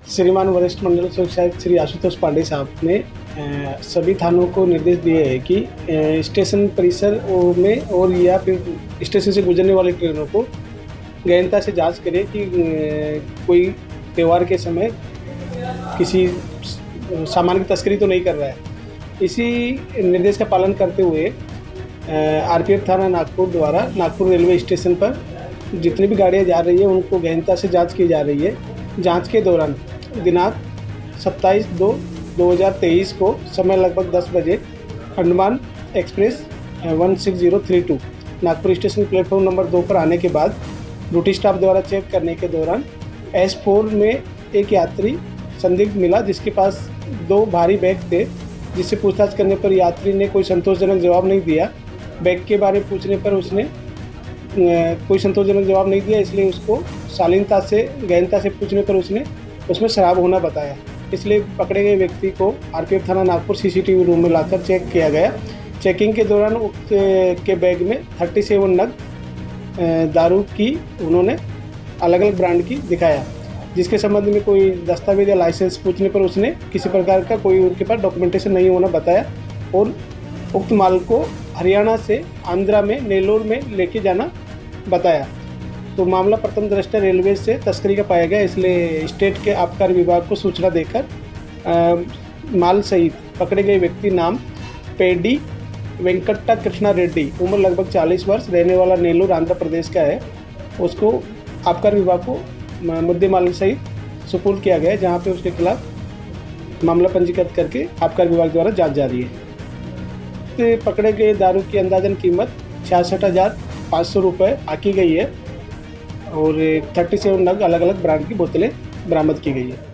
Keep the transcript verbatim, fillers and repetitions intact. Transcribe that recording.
श्रीमान वरिष्ठ मंडल सुरक्षा आयुक्त श्री आशुतोष पांडे साहब ने अ, सभी थानों को निर्देश दिए हैं कि अ, स्टेशन परिसर में और या फिर स्टेशन से गुजरने वाली ट्रेनों को गहनता से जांच करें कि अ, कोई त्यौहार के समय किसी सामान की तस्करी तो नहीं कर रहा है। इसी निर्देश का पालन करते हुए आरपीएफ थाना नागपुर द्वारा नागपुर रेलवे स्टेशन पर जितनी भी गाड़ियां जा रही है उनको गहनता से जांच की जा रही है। जांच के दौरान दिनांक सत्ताईस दो दो हज़ार तेईस को समय लगभग दस बजे Andaman express one six zero three two Nagpur station platform number दो पर आने के बाद ड्यूटी स्टाफ द्वारा चेक करने के दौरान एस फोर में एक यात्री संदिग्ध मिला, जिसके पास दो भारी बैग थे, जिससे पूछताछ करने पर यात्री ने कोई संतोषजनक जवाब नहीं दिया। बैग के बारे में पूछने पर उसने कोई संतोषजनक जवाब नहीं दिया, इसलिए उसको शालीनता से गहनता से पूछने पर उसने उसमें शराब होना बताया। इसलिए पकड़े गए व्यक्ति को आरपीएफ थाना नागपुर सीसीटीवी रूम में लाकर चेक किया गया। चेकिंग के दौरान उक्त के बैग में सैंतीस नग दारू की उन्होंने अलग अलग ब्रांड की दिखाया, जिसके संबंध में कोई दस्तावेज या लाइसेंस पूछने पर उसने किसी प्रकार का कोई उनके पास डॉक्यूमेंटेशन नहीं होना बताया और उक्त माल को हरियाणा से आंध्रा में नेल्लोर में लेके जाना बताया। तो मामला प्रथम दृष्टया रेलवे से तस्करी का पाया गया, इसलिए स्टेट के आबकारी विभाग को सूचना देकर आ, माल सहित पकड़े गए व्यक्ति नाम पेडी वेंकट्टा कृष्णा रेड्डी, उम्र लगभग चालीस वर्ष, रहने वाला नेल्लोर आंध्र प्रदेश का है, उसको आबकारी विभाग को मुद्दे माल सहित सुपुर्द किया गया है, जहां पे उसके खिलाफ मामला पंजीकृत करके आबकारी विभाग द्वारा जांच जारी है। तो पकड़े गए दारू की अंदाजन कीमत छियासठ हज़ार पाँच सौ रुपये आकी गई है और सैंतीस नग अलग अलग ब्रांड की बोतलें बरामद की गई है।